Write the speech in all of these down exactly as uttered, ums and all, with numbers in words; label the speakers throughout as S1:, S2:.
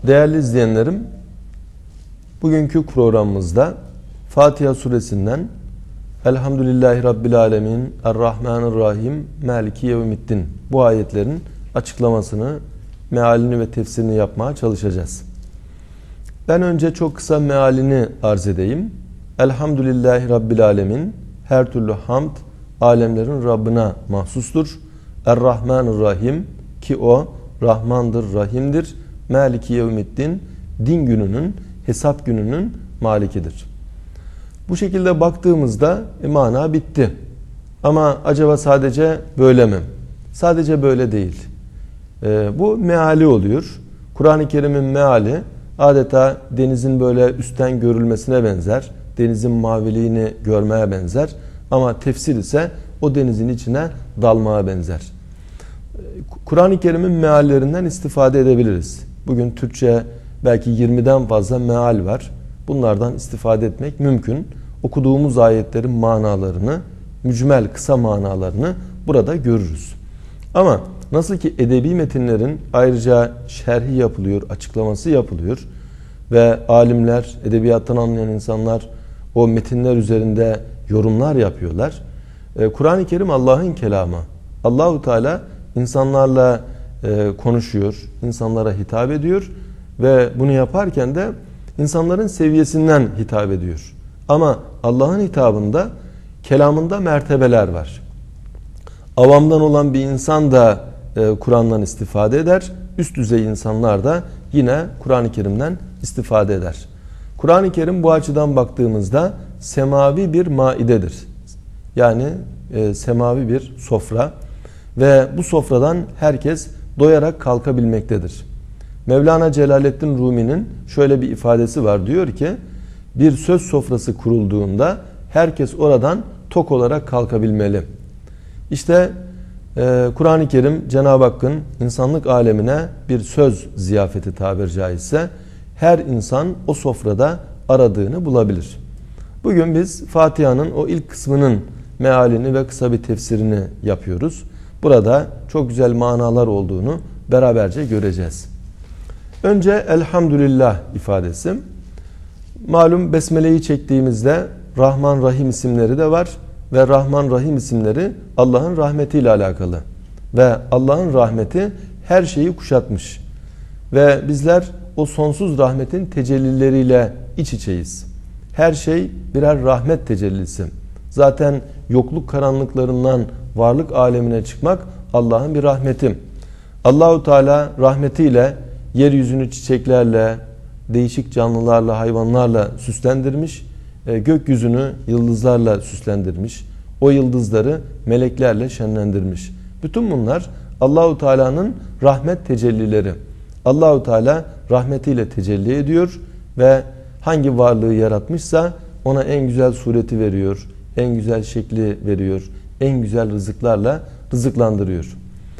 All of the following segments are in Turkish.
S1: Değerli izleyenlerim, bugünkü programımızda Fatiha suresinden Elhamdülillahi Rabbil Alemin, Errahmanirrahim, Maliki Yevmiddin bu ayetlerin açıklamasını, mealini ve tefsirini yapmaya çalışacağız. Ben önce çok kısa mealini arz edeyim. Elhamdülillahi Rabbil Alemin, her türlü hamd alemlerin Rabbine mahsustur. Errahmanirrahim, ki o Rahmandır, Rahim'dir. Maliki Yevmiddin, din gününün, hesap gününün malikidir. Bu şekilde baktığımızda e, mana bitti. Ama acaba sadece böyle mi? Sadece böyle değil. E, bu meali oluyor. Kur'an-ı Kerim'in meali adeta denizin böyle üstten görülmesine benzer. Denizin maviliğini görmeye benzer. Ama tefsir ise o denizin içine dalmaya benzer. Kur'an-ı Kerim'in meallerinden istifade edebiliriz. Bugün Türkçe belki yirmiden fazla meal var. Bunlardan istifade etmek mümkün. Okuduğumuz ayetlerin manalarını, mücmel kısa manalarını burada görürüz. Ama nasıl ki edebi metinlerin ayrıca şerhi yapılıyor, açıklaması yapılıyor ve alimler, edebiyattan anlayan insanlar o metinler üzerinde yorumlar yapıyorlar. Kur'an-ı Kerim Allah'ın kelamı. Allahu Teala insanlarla konuşuyor, insanlara hitap ediyor ve bunu yaparken de insanların seviyesinden hitap ediyor. Ama Allah'ın hitabında, kelamında mertebeler var. Avamdan olan bir insan da Kur'an'dan istifade eder. Üst düzey insanlar da yine Kur'an-ı Kerim'den istifade eder. Kur'an-ı Kerim bu açıdan baktığımızda semavi bir maidedir. Yani e, semavi bir sofra ve bu sofradan herkes doyarak kalkabilmektedir. Mevlana Celaleddin Rumi'nin şöyle bir ifadesi var. Diyor ki, bir söz sofrası kurulduğunda herkes oradan tok olarak kalkabilmeli. İşte e, Kur'an-ı Kerim Cenab-ı Hakk'ın insanlık alemine bir söz ziyafeti tabiri caizse her insan o sofrada aradığını bulabilir. Bugün biz Fatiha'nın o ilk kısmının mealini ve kısa bir tefsirini yapıyoruz. Burada çok güzel manalar olduğunu beraberce göreceğiz. Önce Elhamdülillah ifadesi. Malum Besmele'yi çektiğimizde Rahman Rahim isimleri de var ve Rahman Rahim isimleri Allah'ın rahmetiyle alakalı. Ve Allah'ın rahmeti her şeyi kuşatmış. Ve bizler o sonsuz rahmetin tecellileriyle iç içeyiz. Her şey birer rahmet tecellisi. Zaten yokluk karanlıklarından varlık alemine çıkmak Allah'ın bir rahmeti. Allahu Teala rahmetiyle yeryüzünü çiçeklerle, değişik canlılarla, hayvanlarla süslendirmiş. Gökyüzünü yıldızlarla süslendirmiş. O yıldızları meleklerle şenlendirmiş. Bütün bunlar Allahu Teala'nın rahmet tecellileri. Allahu Teala rahmetiyle tecelli ediyor ve hangi varlığı yaratmışsa ona en güzel sureti veriyor, en güzel şekli veriyor, en güzel rızıklarla rızıklandırıyor.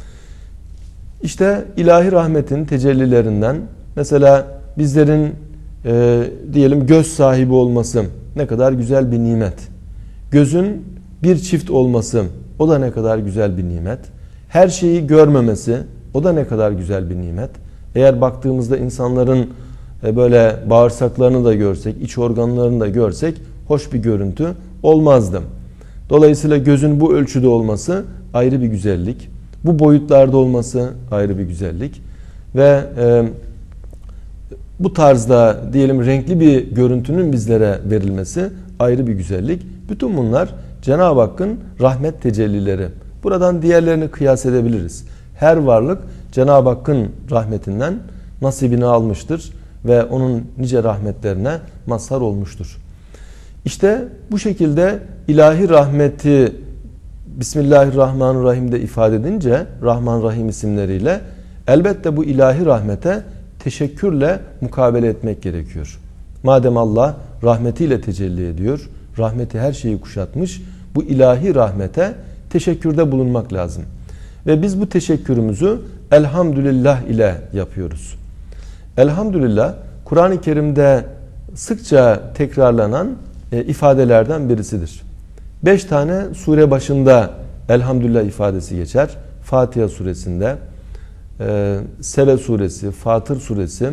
S1: İşte ilahi rahmetin tecellilerinden mesela bizlerin e, diyelim göz sahibi olması ne kadar güzel bir nimet. Gözün bir çift olması o da ne kadar güzel bir nimet. Her şeyi görmemesi o da ne kadar güzel bir nimet. Eğer baktığımızda insanların e, böyle bağırsaklarını da görsek, iç organlarını da görsek hoş bir görüntü olmazdı. Dolayısıyla gözün bu ölçüde olması ayrı bir güzellik. Bu boyutlarda olması ayrı bir güzellik. Ve e, bu tarzda diyelim renkli bir görüntünün bizlere verilmesi ayrı bir güzellik. Bütün bunlar Cenab-ı Hakk'ın rahmet tecellileri. Buradan diğerlerini kıyas edebiliriz. Her varlık Cenab-ı Hakk'ın rahmetinden nasibini almıştır ve onun nice rahmetlerine mazhar olmuştur. İşte bu şekilde ilahi rahmeti Bismillahirrahmanirrahim'de ifade edince Rahman Rahim isimleriyle elbette bu ilahi rahmete teşekkürle mukabele etmek gerekiyor. Madem Allah rahmetiyle tecelli ediyor, rahmeti her şeyi kuşatmış, bu ilahi rahmete teşekkürde bulunmak lazım. Ve biz bu teşekkürümüzü elhamdülillah ile yapıyoruz. Elhamdülillah Kur'an-ı Kerim'de sıkça tekrarlanan e, ifadelerden birisidir. Beş tane sure başında elhamdülillah ifadesi geçer. Fatiha suresinde, e, Sebe suresi, Fatır suresi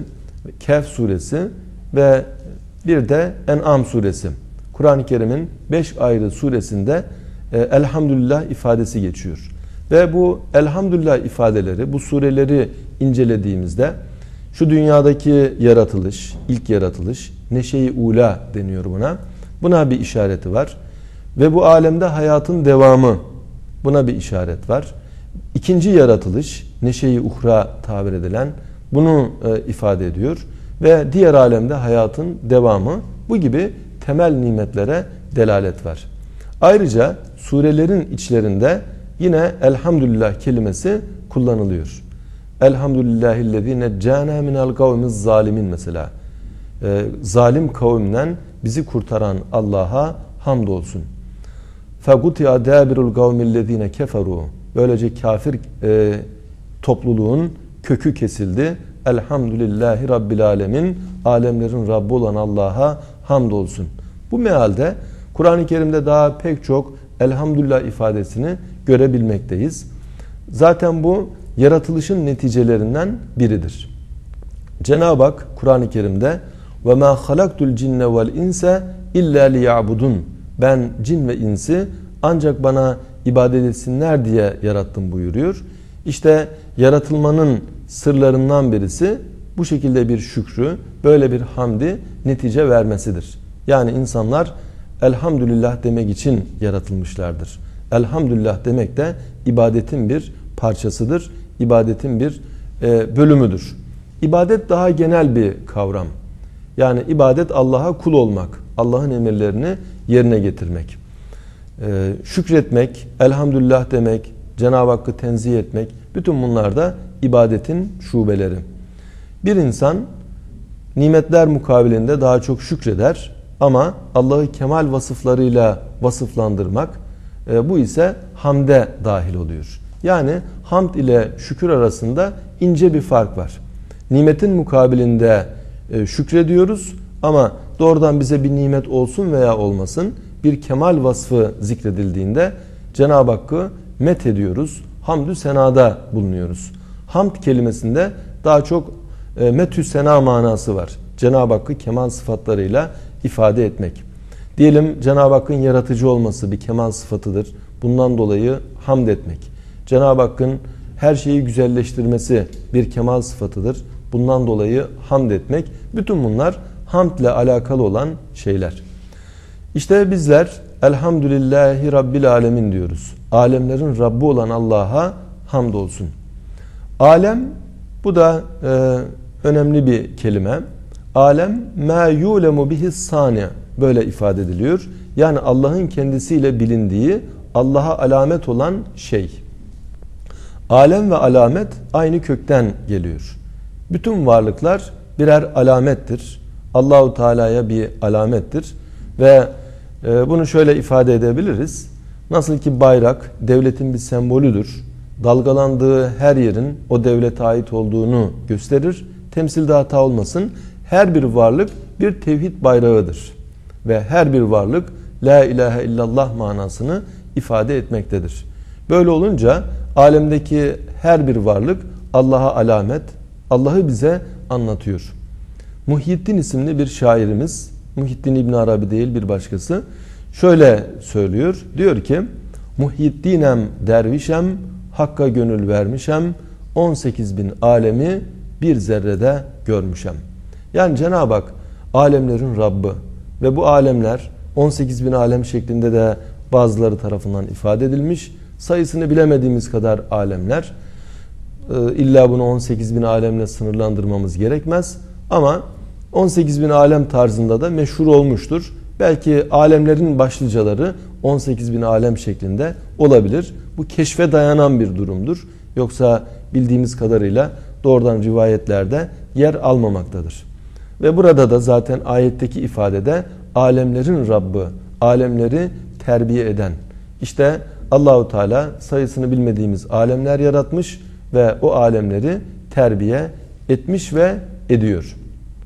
S1: Kehf suresi ve bir de En'am suresi. Kur'an-ı Kerim'in beş ayrı suresinde e, elhamdülillah ifadesi geçiyor. Ve bu elhamdülillah ifadeleri, bu sureleri incelediğimizde şu dünyadaki yaratılış, ilk yaratılış, neşe-i ula deniyor buna. Buna bir işareti var. Ve bu alemde hayatın devamı, buna bir işaret var. İkinci yaratılış, neşe-i uhra tabir edilen, bunu e, ifade ediyor. Ve diğer alemde hayatın devamı, bu gibi temel nimetlere delalet var. Ayrıca surelerin içlerinde yine elhamdülillah kelimesi kullanılıyor. Elhamdülillahillezî neccâna minel kavmiz zalimin mesela. E, zalim kavimden bizi kurtaran Allah'a hamdolsun. فَقُتِعَ دَابِرُ الْقَوْمِ الَّذ۪ينَ كَفَرُوا. Böylece kafir e, topluluğun kökü kesildi. Elhamdülillahi Rabbil alemin. Alemlerin Rabbi olan Allah'a hamdolsun. Bu mealde Kur'an-ı Kerim'de daha pek çok elhamdülillah ifadesini görebilmekteyiz. Zaten bu yaratılışın neticelerinden biridir. Cenab-ı Hak Kur'an-ı Kerim'de وَمَا خَلَقْتُ الْجِنَّ وَالْاِنْسَ اِلَّا لِيَعْبُدُونَ. Ben cin ve insi ancak bana ibadet etsinler diye yarattım buyuruyor. İşte yaratılmanın sırlarından birisi bu şekilde bir şükrü, böyle bir hamdi netice vermesidir. Yani insanlar elhamdülillah demek için yaratılmışlardır. Elhamdülillah demek de ibadetin bir parçasıdır. İbadetin bir e, bölümüdür. İbadet daha genel bir kavram. Yani ibadet Allah'a kul olmak, Allah'ın emirlerini yerine getirmek. Ee, şükretmek, elhamdülillah demek, Cenab-ı Hakk'ı tenzih etmek, bütün bunlar da ibadetin şubeleri. Bir insan nimetler mukabilinde daha çok şükreder ama Allah'ı kemal vasıflarıyla vasıflandırmak, e, bu ise hamde dahil oluyor. Yani hamd ile şükür arasında ince bir fark var. Nimetin mukabilinde e, şükrediyoruz ama doğrudan bize bir nimet olsun veya olmasın, bir kemal vasfı zikredildiğinde Cenab-ı Hakk'ı met ediyoruz. Hamdü senada bulunuyoruz. Hamd kelimesinde daha çok e, metü sena manası var. Cenab-ı Hakk'ı kemal sıfatlarıyla ifade etmek. Diyelim Cenab-ı Hakk'ın yaratıcı olması bir kemal sıfatıdır. Bundan dolayı hamd etmek. Cenab-ı Hakk'ın her şeyi güzelleştirmesi bir kemal sıfatıdır. Bundan dolayı hamd etmek. Bütün bunlar hamd ile alakalı olan şeyler. İşte bizler elhamdülillahi Rabbil alemin diyoruz. Alemlerin Rabbi olan Allah'a hamdolsun. Alem, bu da e, önemli bir kelime. Alem ma yulemu bihi sani, böyle ifade ediliyor. Yani Allah'ın kendisiyle bilindiği, Allah'a alamet olan şey. Alem ve alamet aynı kökten geliyor. Bütün varlıklar birer alamettir. Allahu Teala'ya bir alamettir ve e, bunu şöyle ifade edebiliriz. Nasıl ki bayrak devletin bir sembolüdür. Dalgalandığı her yerin o devlete ait olduğunu gösterir. Temsilde hata olmasın. Her bir varlık bir tevhid bayrağıdır. Ve her bir varlık la ilahe illallah manasını ifade etmektedir. Böyle olunca alemdeki her bir varlık Allah'a alamet, Allah'ı bize anlatıyor. Muhyiddin isimli bir şairimiz, Muhyiddin İbn Arabi değil bir başkası, şöyle söylüyor. Diyor ki, Muhyiddinem dervişem, Hakka gönül vermişem, on sekiz bin alemi bir zerrede görmüşem. Yani Cenab-ı Hak alemlerin Rabbi ve bu alemler on sekiz bin alem şeklinde de bazıları tarafından ifade edilmiş. Sayısını bilemediğimiz kadar alemler. İlla bunu on sekiz bin alemle sınırlandırmamız gerekmez. Ama on sekiz bin alem tarzında da meşhur olmuştur. Belki alemlerin başlıcaları on sekiz bin alem şeklinde olabilir. Bu keşfe dayanan bir durumdur. Yoksa bildiğimiz kadarıyla doğrudan rivayetlerde yer almamaktadır. Ve burada da zaten ayetteki ifadede alemlerin Rabbi, alemleri terbiye eden. İşte Allahu Teala sayısını bilmediğimiz alemler yaratmış ve o alemleri terbiye etmiş ve ediyor.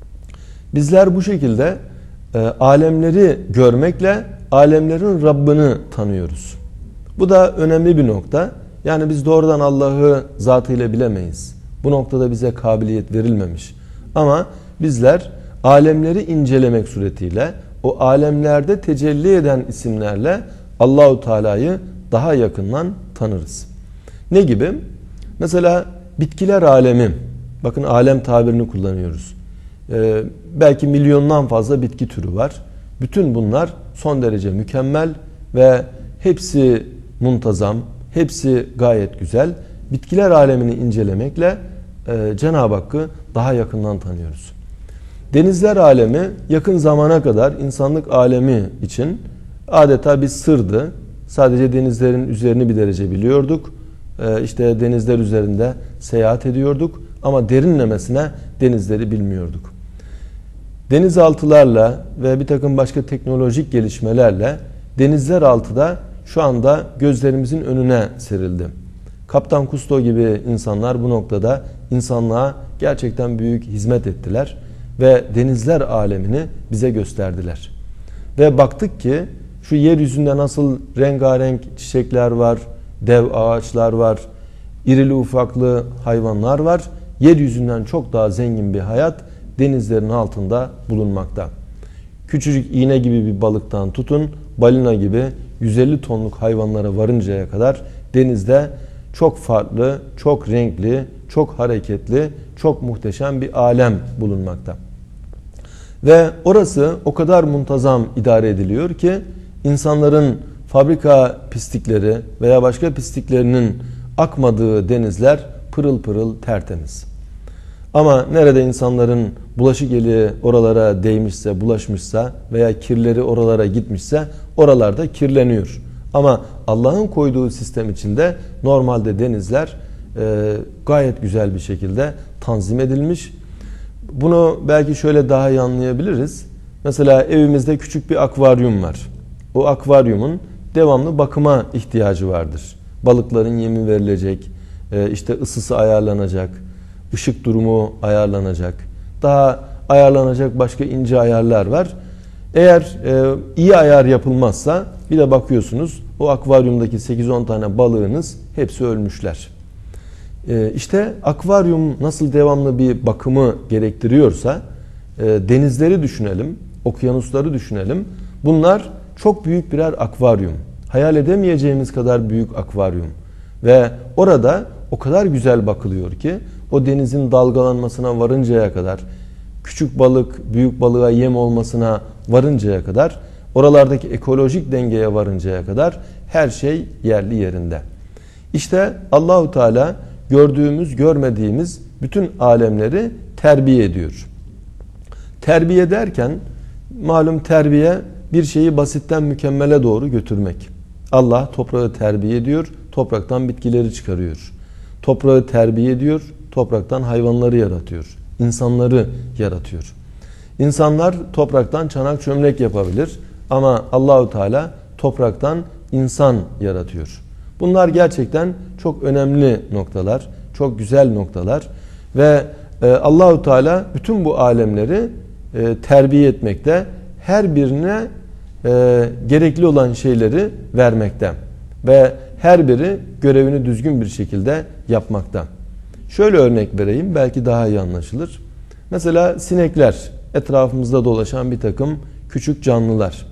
S1: Bizler bu şekilde e, alemleri görmekle alemlerin Rabbini tanıyoruz. Bu da önemli bir nokta. Yani biz doğrudan Allah'ı zatıyla bilemeyiz. Bu noktada bize kabiliyet verilmemiş. Ama bizler alemleri incelemek suretiyle o alemlerde tecelli eden isimlerle Allahu Teala'yı daha yakından tanırız. Ne gibi? Mesela bitkiler alemi. Bakın alem tabirini kullanıyoruz. Ee, belki milyondan fazla bitki türü var. Bütün bunlar son derece mükemmel ve hepsi muntazam, hepsi gayet güzel. Bitkiler alemini incelemekle e, Cenab-ı Hakk'ı daha yakından tanıyoruz. Denizler alemi yakın zamana kadar insanlık alemi için adeta bir sırdı. Sadece denizlerin üzerini bir derece biliyorduk. Ee, işte denizler üzerinde seyahat ediyorduk ama derinlemesine denizleri bilmiyorduk. Denizaltılarla ve bir takım başka teknolojik gelişmelerle denizler altı da şu anda gözlerimizin önüne serildi. Kaptan Kusto gibi insanlar bu noktada insanlığa gerçekten büyük hizmet ettiler ve denizler alemini bize gösterdiler. Ve baktık ki şu yeryüzünde nasıl rengarenk çiçekler var, dev ağaçlar var, irili ufaklı hayvanlar var. Yeryüzünden çok daha zengin bir hayat denizlerin altında bulunmakta. Küçücük iğne gibi bir balıktan tutun, balina gibi yüz elli tonluk hayvanlara varıncaya kadar denizde çok farklı, çok renkli, çok hareketli, çok muhteşem bir alem bulunmakta. Ve orası o kadar muntazam idare ediliyor ki insanların fabrika pislikleri veya başka pisliklerinin akmadığı denizler pırıl pırıl tertemiz. Ama nerede insanların bulaşık eli oralara değmişse, bulaşmışsa veya kirleri oralara gitmişse oralarda kirleniyor. Ama Allah'ın koyduğu sistem içinde normalde denizler e, gayet güzel bir şekilde tanzim edilmiş. Bunu belki şöyle daha iyi anlayabiliriz. Mesela evimizde küçük bir akvaryum var. O akvaryumun devamlı bakıma ihtiyacı vardır. Balıkların yemi verilecek, işte ısısı ayarlanacak, ışık durumu ayarlanacak. Daha ayarlanacak başka ince ayarlar var. Eğer iyi ayar yapılmazsa bir de bakıyorsunuz o akvaryumdaki sekiz on tane balığınız hepsi ölmüşler. İşte akvaryum nasıl devamlı bir bakımı gerektiriyorsa denizleri düşünelim, okyanusları düşünelim. Bunlar çok büyük birer akvaryum. Hayal edemeyeceğimiz kadar büyük akvaryum. Ve orada o kadar güzel bakılıyor ki o denizin dalgalanmasına varıncaya kadar, küçük balık büyük balığa yem olmasına varıncaya kadar, oralardaki ekolojik dengeye varıncaya kadar her şey yerli yerinde. İşte Allahu Teala gördüğümüz, görmediğimiz bütün alemleri terbiye ediyor. Terbiye derken malum terbiye bir şeyi basitten mükemmele doğru götürmek. Allah toprağı terbiye ediyor, topraktan bitkileri çıkarıyor. Toprağı terbiye ediyor, topraktan hayvanları yaratıyor. İnsanları yaratıyor. İnsanlar topraktan çanak çömlek yapabilir ama Allahu Teala topraktan insan yaratıyor. Bunlar gerçekten çok önemli noktalar, çok güzel noktalar ve Allahu Teala bütün bu alemleri terbiye etmekte, her birine gerekli olan şeyleri vermekte ve her biri görevini düzgün bir şekilde yapmakta. Şöyle örnek vereyim, belki daha iyi anlaşılır. Mesela sinekler, etrafımızda dolaşan bir takım küçük canlılar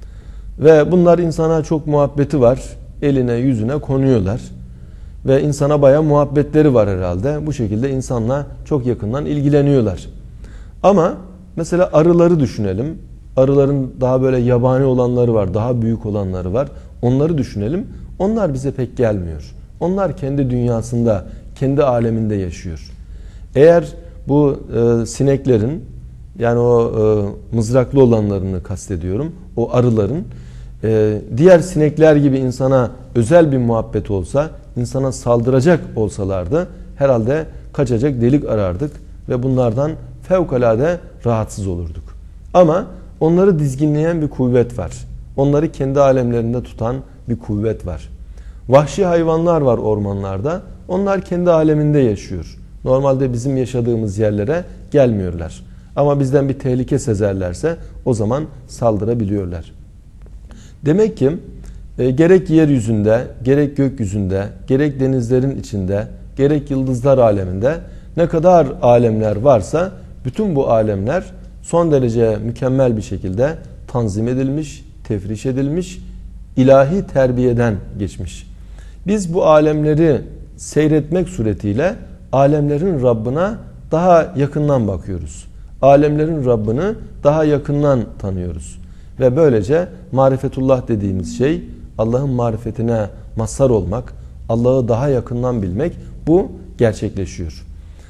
S1: ve bunlar insana çok muhabbeti var. Eline yüzüne konuyorlar ve insana bayağı muhabbetleri var herhalde. Bu şekilde insanla çok yakından ilgileniyorlar. Ama mesela arıları düşünelim. Arıların daha böyle yabani olanları var, daha büyük olanları var. Onları düşünelim. Onlar bize pek gelmiyor. Onlar kendi dünyasında, kendi aleminde yaşıyor. Eğer bu e, sineklerin, yani o e, mızraklı olanlarını kastediyorum, o arıların e, diğer sinekler gibi insana özel bir muhabbet olsa, insana saldıracak olsalardı herhalde kaçacak delik arardık ve bunlardan fevkalade rahatsız olurduk. Ama onları dizginleyen bir kuvvet var. Onları kendi alemlerinde tutan bir kuvvet var. Vahşi hayvanlar var ormanlarda. Onlar kendi aleminde yaşıyor. Normalde bizim yaşadığımız yerlere gelmiyorlar. Ama bizden bir tehlike sezerlerse o zaman saldırabiliyorlar. Demek ki e, gerek yeryüzünde, gerek gökyüzünde, gerek denizlerin içinde, gerek yıldızlar aleminde ne kadar alemler varsa Bütün bu alemler son derece mükemmel bir şekilde tanzim edilmiş, tefriş edilmiş, ilahi terbiyeden geçmiş. Biz bu alemleri seyretmek suretiyle alemlerin Rabbına daha yakından bakıyoruz. Alemlerin Rabbini daha yakından tanıyoruz. Ve böylece marifetullah dediğimiz şey, Allah'ın marifetine mazhar olmak, Allah'ı daha yakından bilmek, bu gerçekleşiyor.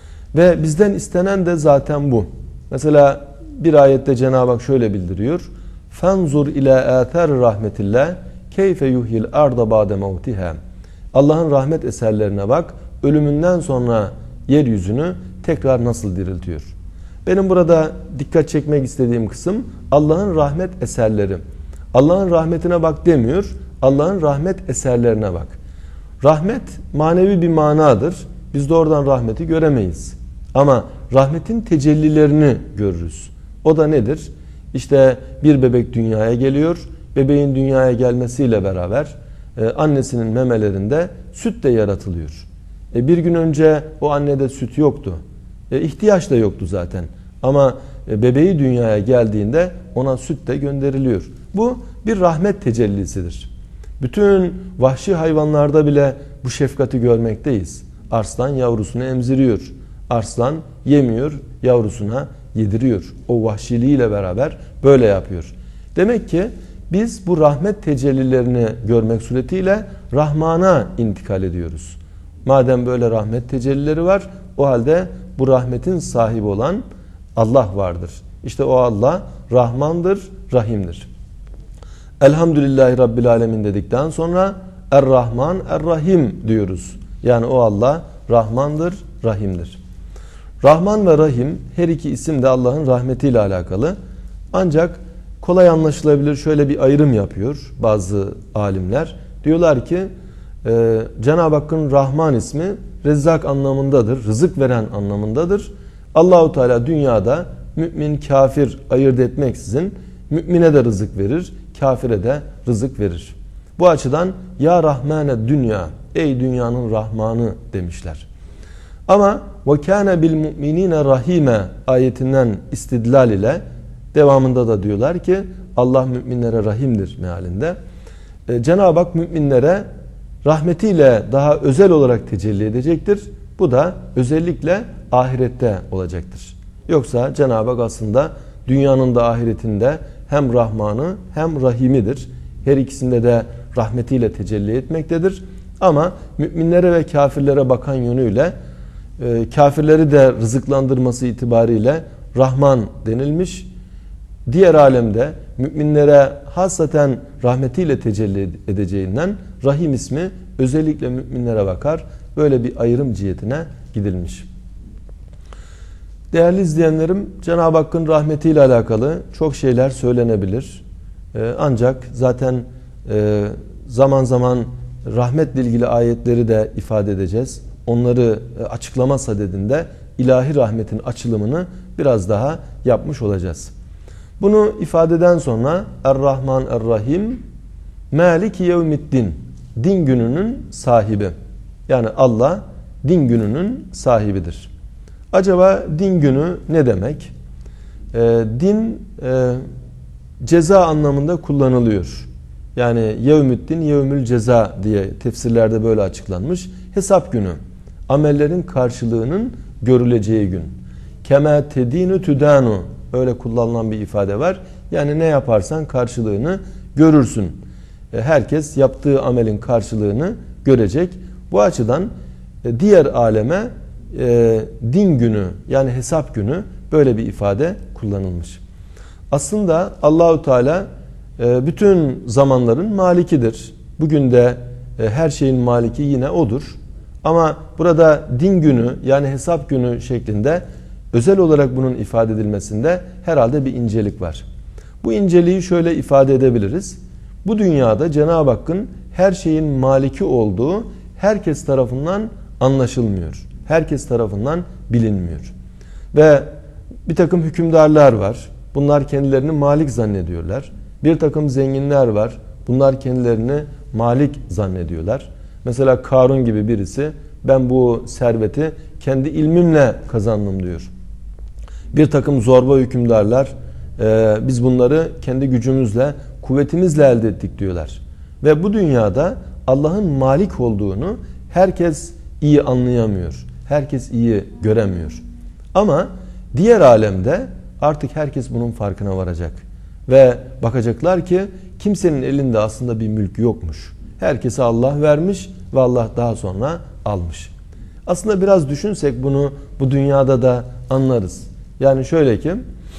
S1: Ve bizden istenen de zaten bu. Mesela bir ayette Cenab-ı Hak şöyle bildiriyor. فَانْظُرْ اِلَى اَثَرِ rahmetillah keyfe yuhyil arda ba'de mevtiha. Allah'ın rahmet eserlerine bak, ölümünden sonra yeryüzünü tekrar nasıl diriltiyor. Benim burada dikkat çekmek istediğim kısım Allah'ın rahmet eserleri. Allah'ın rahmetine bak demiyor, Allah'ın rahmet eserlerine bak. Rahmet manevi bir manadır. Biz de oradan rahmeti göremeyiz. Ama rahmetin tecellilerini görürüz. O da nedir? İşte bir bebek dünyaya geliyor. Bebeğin dünyaya gelmesiyle beraber e, annesinin memelerinde süt de yaratılıyor. E, bir gün önce o annede süt yoktu. E, ihtiyaç da yoktu zaten. Ama e, bebeği dünyaya geldiğinde ona süt de gönderiliyor. Bu bir rahmet tecellisidir. Bütün vahşi hayvanlarda bile bu şefkati görmekteyiz. Arslan yavrusunu emziriyor. Arslan yemiyor, yavrusuna yediriyor. O vahşiliğiyle beraber böyle yapıyor. Demek ki biz bu rahmet tecellilerini görmek suretiyle Rahman'a intikal ediyoruz. Madem böyle rahmet tecellileri var, o halde bu rahmetin sahibi olan Allah vardır. İşte o Allah Rahmandır, Rahim'dir. Elhamdülillahi Rabbil Alemin dedikten sonra Er-Rahman, Er-Rahim diyoruz. Yani o Allah Rahmandır, Rahim'dir. Rahman ve Rahim her iki isim de Allah'ın rahmetiyle alakalı. Ancak kolay anlaşılabilir şöyle bir ayrım yapıyor bazı alimler. Diyorlar ki e, Cenab-ı Hakk'ın Rahman ismi Rezzak anlamındadır, rızık veren anlamındadır. Allahu Teala dünyada mümin, kafir ayırt etmeksizin mümine de rızık verir, kafire de rızık verir. Bu açıdan ya Rahmane dünya, ey dünyanın Rahmanı demişler. Ama ve kâne bil mu'minîne rahîme ayetinden istidlal ile devamında da diyorlar ki Allah müminlere rahimdir mealinde. Ee, Cenab-ı Hak müminlere rahmetiyle daha özel olarak tecelli edecektir. Bu da özellikle ahirette olacaktır. Yoksa Cenab-ı Hak aslında dünyanın da ahiretinde hem Rahman'ı hem Rahim'idir. Her ikisinde de rahmetiyle tecelli etmektedir. Ama müminlere ve kafirlere bakan yönüyle e, kafirleri de rızıklandırması itibariyle Rahman denilmiş. Diğer alemde müminlere hasaten rahmetiyle tecelli edeceğinden Rahim ismi özellikle müminlere bakar. Böyle bir ayrım cihetine gidilmiş. Değerli izleyenlerim, Cenab-ı Hakk'ın rahmetiyle alakalı çok şeyler söylenebilir. Ee, ancak zaten e, zaman zaman rahmetle ilgili ayetleri de ifade edeceğiz. Onları açıklama sadedinde ilahi rahmetin açılımını biraz daha yapmış olacağız. Bunu ifadeden sonra Er-Rahman Er-Rahim Maliki Yevmiddin, din gününün sahibi. Yani Allah din gününün sahibidir. Acaba din günü ne demek? Ee, din e, ceza anlamında kullanılıyor. Yani yevmüddin, yevmül ceza diye tefsirlerde böyle açıklanmış. Hesap günü. Amellerin karşılığının görüleceği gün. Kema tedinu tudanu. Öyle kullanılan bir ifade var. Yani ne yaparsan karşılığını görürsün. Herkes yaptığı amelin karşılığını görecek. Bu açıdan diğer aleme e, din günü yani hesap günü böyle bir ifade kullanılmış. Aslında Allahu Teala e, bütün zamanların malikidir. Bugün de e, her şeyin maliki yine odur. Ama burada din günü yani hesap günü şeklinde özel olarak bunun ifade edilmesinde herhalde bir incelik var. Bu inceliği şöyle ifade edebiliriz. Bu dünyada Cenab-ı Hakk'ın her şeyin maliki olduğu herkes tarafından anlaşılmıyor. Herkes tarafından bilinmiyor. Ve bir takım hükümdarlar var. Bunlar kendilerini malik zannediyorlar. Bir takım zenginler var. Bunlar kendilerini malik zannediyorlar. Mesela Karun gibi birisi ben bu serveti kendi ilmimle kazandım diyor. Bir takım zorba hükümdarlar e, biz bunları kendi gücümüzle, kuvvetimizle elde ettik diyorlar. Ve bu dünyada Allah'ın malik olduğunu herkes iyi anlayamıyor. Herkes iyi göremiyor. Ama diğer alemde artık herkes bunun farkına varacak. Ve bakacaklar ki kimsenin elinde aslında bir mülk yokmuş. Herkese Allah vermiş ve Allah daha sonra almış. Aslında biraz düşünsek bunu bu dünyada da anlarız. Yani şöyle ki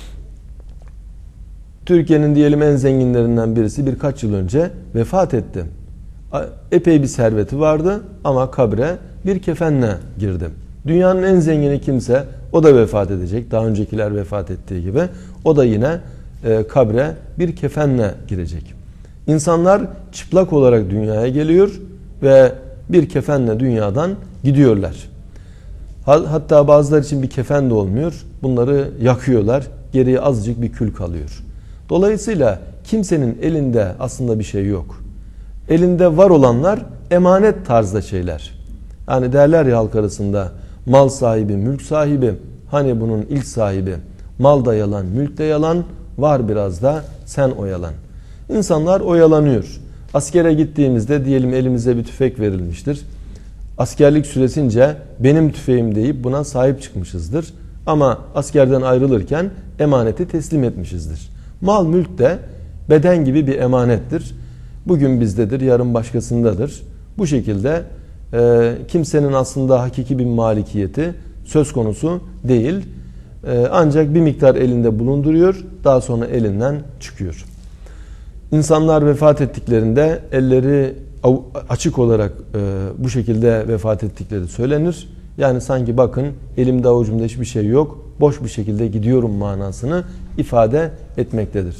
S1: Türkiye'nin diyelim en zenginlerinden birisi birkaç yıl önce vefat etti. Epey bir serveti vardı ama kabre bir kefenle girdi. Dünyanın en zengini kimse o da vefat edecek. Daha öncekiler vefat ettiği gibi o da yine e, kabre bir kefenle girecek. İnsanlar çıplak olarak dünyaya geliyor ve bir kefenle dünyadan gidiyorlar. Hatta bazıları için bir kefen de olmuyor. Bunları yakıyorlar. Geriye azıcık bir kül kalıyor. Dolayısıyla kimsenin elinde aslında bir şey yok. Elinde var olanlar emanet tarzda şeyler. Yani derler ya halk arasında mal sahibi, mülk sahibi. Hani bunun ilk sahibi. Mal da yalan, mülk de yalan. Var biraz da sen oyalan. İnsanlar oyalanıyor. Askere gittiğimizde diyelim elimize bir tüfek verilmiştir. Askerlik süresince benim tüfeğim deyip buna sahip çıkmışızdır. Ama askerden ayrılırken emaneti teslim etmişizdir. Mal mülk de beden gibi bir emanettir. Bugün bizdedir, yarın başkasındadır. Bu şekilde e, kimsenin aslında hakiki bir malikiyeti söz konusu değil. E, ancak bir miktar elinde bulunduruyor, daha sonra elinden çıkıyor. İnsanlar vefat ettiklerinde elleri açık olarak e, bu şekilde vefat ettikleri söylenir. Yani sanki bakın elimde avucumda hiçbir şey yok, boş bir şekilde gidiyorum manasını ifade etmektedir.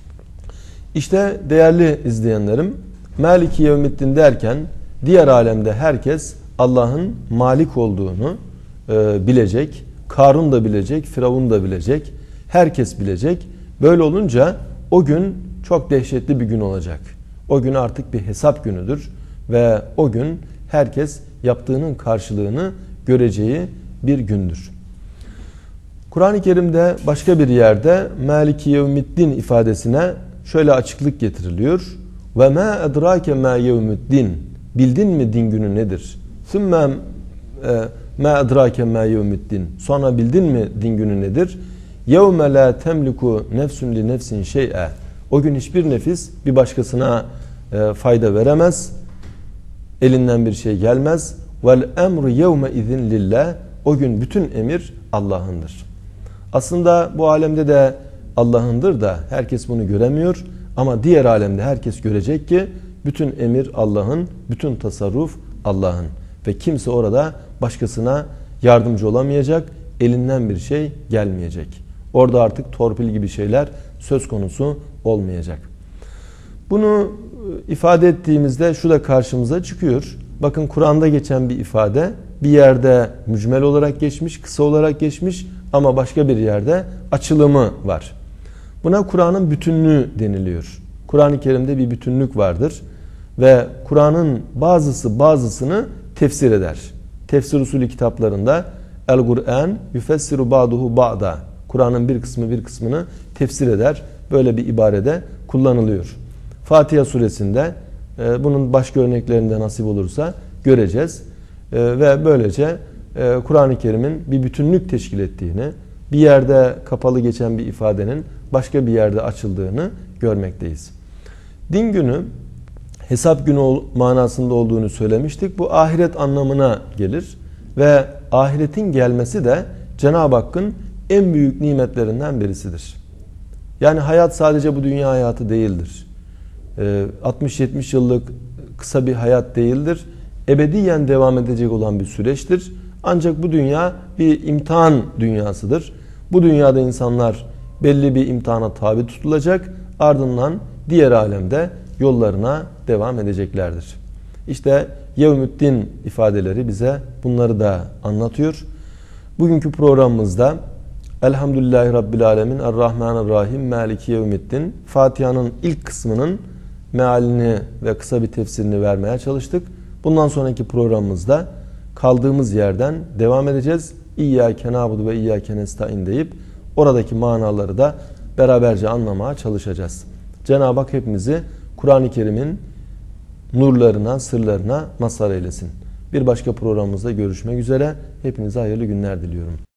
S1: İşte değerli izleyenlerim, Maliki Yevmiddin derken diğer alemde herkes Allah'ın malik olduğunu e, bilecek. Karun da bilecek, Firavun da bilecek, herkes bilecek. Böyle olunca o gün çok dehşetli bir gün olacak. O gün artık bir hesap günüdür ve o gün herkes yaptığının karşılığını göreceği bir gündür. Kur'an-ı Kerim'de başka bir yerde Maliki Yevmiddin ifadesine şöyle açıklık getiriliyor. Ve ma edrake ma yevmiddin. Bildin mi din günü nedir? Sümme ma edrake ma yevmiddin. Sonra bildin mi din günü nedir? Yevme la temliku nefsun li nefsin şey'e. O gün hiçbir nefis bir başkasına e, fayda veremez. Elinden bir şey gelmez. Vel emru yevme izin lillah. O gün bütün emir Allah'ındır. Aslında bu alemde de Allah'ındır da herkes bunu göremiyor. Ama diğer alemde herkes görecek ki bütün emir Allah'ın, bütün tasarruf Allah'ın. Ve kimse orada başkasına yardımcı olamayacak, elinden bir şey gelmeyecek. Orada artık torpil gibi şeyler söz konusu olmayacak. Bunu ifade ettiğimizde şu da karşımıza çıkıyor. Bakın Kur'an'da geçen bir ifade bir yerde mücmel olarak geçmiş, kısa olarak geçmiş ama başka bir yerde açılımı var. Buna Kur'an'ın bütünlüğü deniliyor. Kur'an-ı Kerim'de bir bütünlük vardır ve Kur'an'ın bazısı bazısını tefsir eder. Tefsir usulü kitaplarında El-Kur'an yufessiru ba'duhu ba'da. Kur'an'ın bir kısmı bir kısmını tefsir eder. Böyle bir ibarede kullanılıyor. Fatiha suresinde e, bunun başka örneklerinde nasip olursa göreceğiz. E, ve böylece e, Kur'an-ı Kerim'in bir bütünlük teşkil ettiğini, bir yerde kapalı geçen bir ifadenin başka bir yerde açıldığını görmekteyiz. Din günü hesap günü manasında olduğunu söylemiştik. Bu ahiret anlamına gelir ve ahiretin gelmesi de Cenab-ı Hakk'ın en büyük nimetlerinden birisidir. Yani hayat sadece bu dünya hayatı değildir. altmış yetmiş yıllık kısa bir hayat değildir. Ebediyen devam edecek olan bir süreçtir. Ancak bu dünya bir imtihan dünyasıdır. Bu dünyada insanlar belli bir imtihana tabi tutulacak. Ardından diğer alemde yollarına devam edeceklerdir. İşte Yevmüddin ifadeleri bize bunları da anlatıyor. Bugünkü programımızda Elhamdülillahi Rabbil Alemin Errahmanirrahim Maliki Yevmiddin Fatiha'nın ilk kısmının mealini ve kısa bir tefsirini vermeye çalıştık. Bundan sonraki programımızda kaldığımız yerden devam edeceğiz. İyyâke nâbudu ve iyyâke nestaîn deyip Oradaki manaları da beraberce anlamaya çalışacağız. Cenab-ı Hak hepimizi Kur'an-ı Kerim'in nurlarına, sırlarına mazhar eylesin. Bir başka programımızda görüşmek üzere. Hepinize hayırlı günler diliyorum.